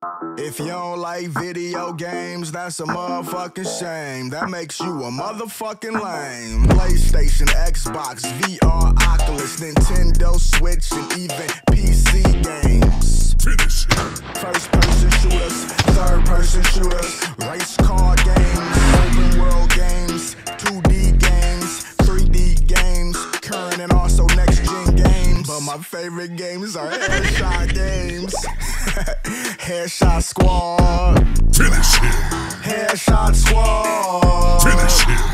If you don't like video games, that's a motherfucking shame. That makes you a motherfucking lame. PlayStation, Xbox, VR, Oculus, Nintendo, Switch, and even PC games. Finish. First-person shooters, third-person shooters, race car games, open world games, 2D games, 3D games, current and also next-gen games. But my favorite games are headshot games. Headshot Squad. Finish him. Headshot Squad. Finish him.